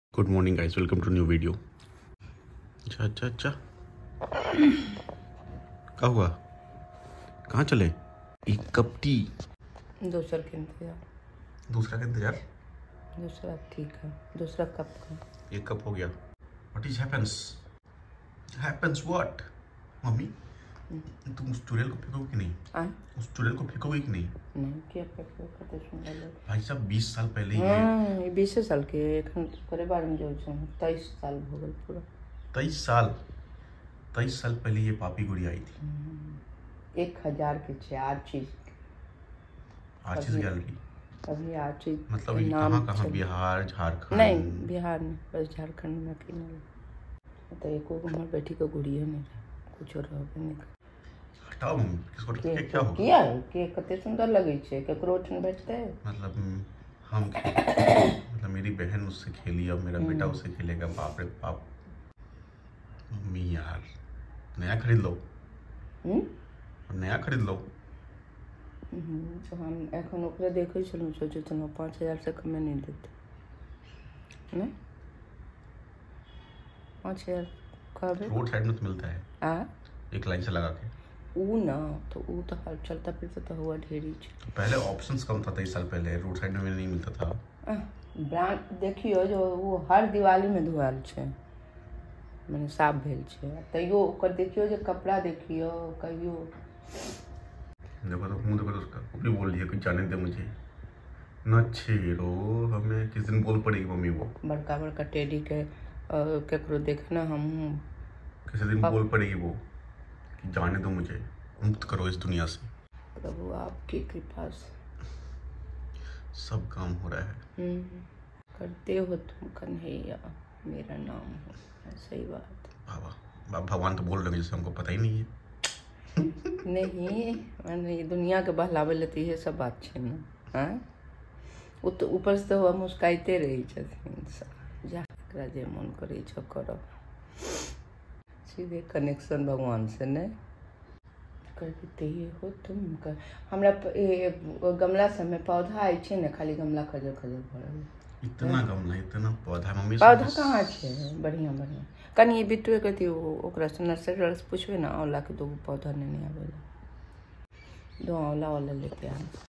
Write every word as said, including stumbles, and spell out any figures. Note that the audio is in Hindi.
Good morning guys, welcome to new video. अच्छा अच्छा अच्छा क्या हुआ? कहाँ चले? एक कप टी। दूसरा के इंतजार दूसरा का इंतजार? दूसरा ठीक है, दूसरा कप का। एक कप हो गया। What is happens? Happens what? Mummy तुम उस चुड़ैल को फेंकोगे कि नहीं? आ? उस चुड़ैल को फेंकोगे कि नहीं? नहीं क्या फेंको कते सुंदर लगे। भाई साहब बीस साल पहले ये हां ये बीस साल के एखन करे बारे में जो छै तेईस साल हो गल पूरा। तेईस साल तेईस साल पहले ये पापी गुड़िया आई थी। एक हजार के छे आर चीज आर्चिस गैलरी। अभी आर चीज मतलब ये कहाँ कहाँ? बिहार, झारखंड? नहीं बिहार में, बस झारखंड में कि नहीं। तो एको हमर बेटी के गुड़िया नहीं कुछ रहबे नहीं। हटाओ मम्मी, किसको के, के, क्या हो किया के कते सुंदर लगे छे, केकरो ठन बैठते मतलब हम मतलब मेरी बहन उससे खेली, अब मेरा बेटा उससे खेलेगा। बाप रे बाप। मम्मी यार नया खरीद लो। हम्म नया खरीद लो। तो हम एखन ओकरा देखे छलहुँ, सोचे छलहुँ पाँच हजार से कमे नहीं देते। नहीं पाँच हजार कहबे रोड साइड में तो मिलता है आ एक लाइन से लगा के। ऊ ना तो ऊ तो हर चलता फिरता तो हुआ ढेरी छे। तो पहले ऑप्शंस कम था, तेईस साल पहले रोड साइड में नहीं मिलता था। ब्रांड देखियो जो वो हर दिवाली में धुआल छे, मैंने साफ भेल छे। तैयो ओकर देखियो जो कपड़ा देखियो कहियो। देखो तो मुंह देखो तो उसका, वो भी बोल दिया कुछ जाने दे मुझे न छेड़ो हमें। किस दिन बोल पड़ेगी मम्मी वो बड़का बड़का टेडी के केकरो देखे ना हम किसी दिन बोल पड़ेगी वो कि जाने दो मुझे, मुक्त करो इस दुनिया से। प्रभु आपकी कृपा से सब काम हो रहा है। करते हो तुम कन्हैया, मेरा नाम हो। सही बात। बाबा भगवान तो बोल रहे हैं जैसे हमको पता ही नहीं है। नहीं मैंने दुनिया के बहलावे लेती है सब बात छे ना। हाँ वो तो ऊपर से तो मुस्काइते रही छथिन। जा जे मन करे छो करो, सीधे कनेक्शन भगवान से नहीं करते ही हो तुम कर। हमरा गमला सब में पौधा आई छे ना, खाली गमला खजर खजर भरल। इतना गमला इतना पौधा मम्मी पौधा कहाँ छे बढ़िया बढ़िया। कनी ये बिटुए कहती ओकरा से नर्सरी से पूछबे ना, औला के दो पौधा नहीं आवेला, दो औला वाला लेके आ।